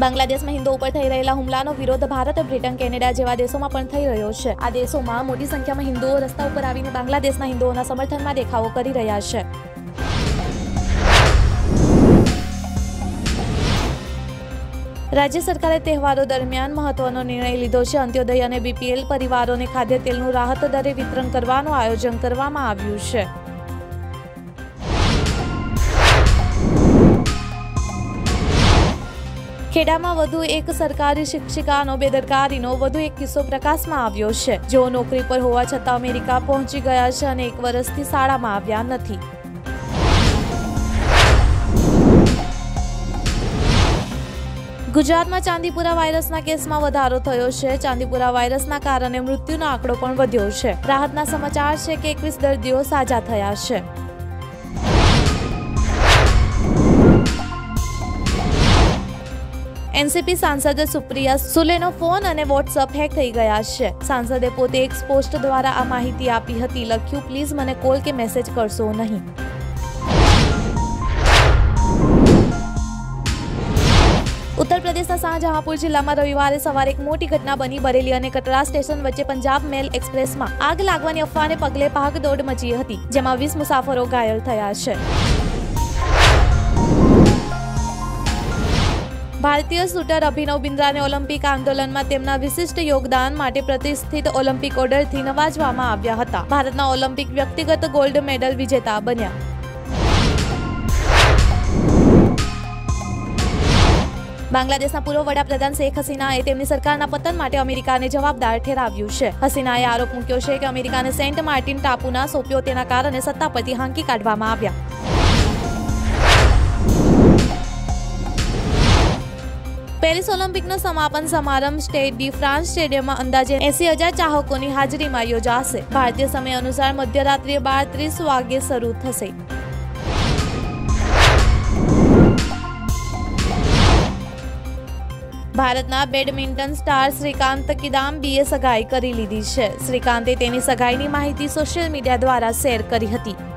બાંગ્લાદેશમાં હિન્દુઓ ઉપર થઈ રહેલા હુમલાનો વિરોધ ભારત, બ્રિટન, કેનેડા જેવા દેશોમાં પણ થઈ રહ્યો છે। આ દેશોમાં મોટી સંખ્યામાં હિન્દુઓ રસ્તા ઉપર આવીને બાંગ્લાદેશના હિન્દુઓના સમર્થનમાં દેખાવો કરી રહ્યા છે। રાજ્ય સરકારે તહેવારો દરમિયાન મહત્વનો નિર્ણય લીધો છે। અંત્યોદય અને બીપીએલ પરિવારોને ખાદ્ય તેલનું રાહત દરે વિતરણ કરવાનું આયોજન કરવામાં આવ્યું છે। ખેડામાં વધુ એક સરકારી શિક્ષિકાનો બેદરકારીનો વધુ એક કિસ્સો પ્રકાશમાં આવ્યો છે। જેઓ નોકરી પર હોવા છતાં અમેરિકા પહોંચી ગયા છે અને 1 વર્ષથી શાળામાં આવ્યા નથી। ગુજરાતમાં ચાંદીપુરા વાયરસના કેસમાં વધારો થયો છે। ચાંદીપુરા વાયરસના કારણે મૃત્યુનો આંકડો પણ વધ્યો છે। રાહતના સમાચાર છે કે 21 દર્દીઓ સાજા થયા છે। એનસીપી સાંસદ સુપ્રિયા સુલેનો ફોન અને વોટ્સઅપ હેક થઈ ગયા છે। સાંસદે પોતે એક પોસ્ટ દ્વારા આ માહિતી આપી હતી। લખ્યું, પ્લીઝ મને કોલ કે મેસેજ કરશો નહીં। ઉત્તર પ્રદેશના શાહજહાંપુર જિલ્લામાં રવિવારે સવારે એક મોટી ઘટના બની। બરેલી અને કટરા સ્ટેશન વચ્ચે પંજાબ મેલ એક્સપ્રેસમાં આગ લાગવાની અફવાને પગલે ભાગદોડ મચી હતી, જેમાં 20 મુસાફરો ઘાયલ થયા છે। ભારતીય શૂટર અભિનવ બિંદ્રાને ઓલિમ્પિક આંદોલનમાં તેમના વિશિષ્ટ યોગદાન માટે પ્રતિષ્ઠિત ઓલિમ્પિક ઓર્ડરથી નવાજવામાં આવ્યા હતા। ભારતના ઓલિમ્પિક વ્યક્તિગત ગોલ્ડ મેડલ વિજેતા બન્યા। બાંગ્લાદેશના પૂર્વ વડાપ્રધાન શેખ હસીનાએ તેમની સરકારના પતન માટે અમેરિકાને જવાબદાર ઠેરાવ્યું છે। હસીનાએ આરોપ મૂક્યો છે કે અમેરિકાને સેન્ટ માર્ટિન ટાપુના સોંપ્યો, તેના કારણે સત્તા પરથી હાંકી કાઢવામાં આવ્યા। પેરિસ ઓલિમ્પિકનો સમાપન સમારંભ સ્ટેડ ડી ફ્રાન્સ સ્ટેડિયમમાં અંદાજે 80,000 ચાહકોની હાજરીમાં યોજાશે। ભારતીય સમય અનુસાર મધ્યરાત્રિએ 12:30 વાગે શરૂ થશે। ભારતના બેડમિન્ટન સ્ટાર શ્રીકાંત કિદામ્બીએ સગાઈ કરી લીધી છે। શ્રીકાંતે તેની સગાઈની માહિતી સોશિયલ મીડિયા દ્વારા શેર કરી હતી।